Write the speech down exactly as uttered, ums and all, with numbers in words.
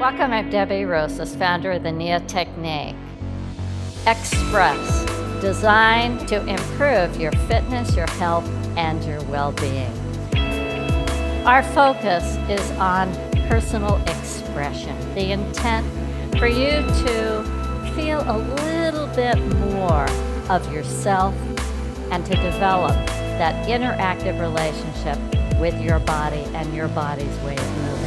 Welcome, I'm Debbie Rosas, founder of the Nia Technique Express, designed to improve your fitness, your health, and your well-being. Our focus is on personal expression, the intent for you to feel a little bit more of yourself and to develop that interactive relationship with your body and your body's way of moving.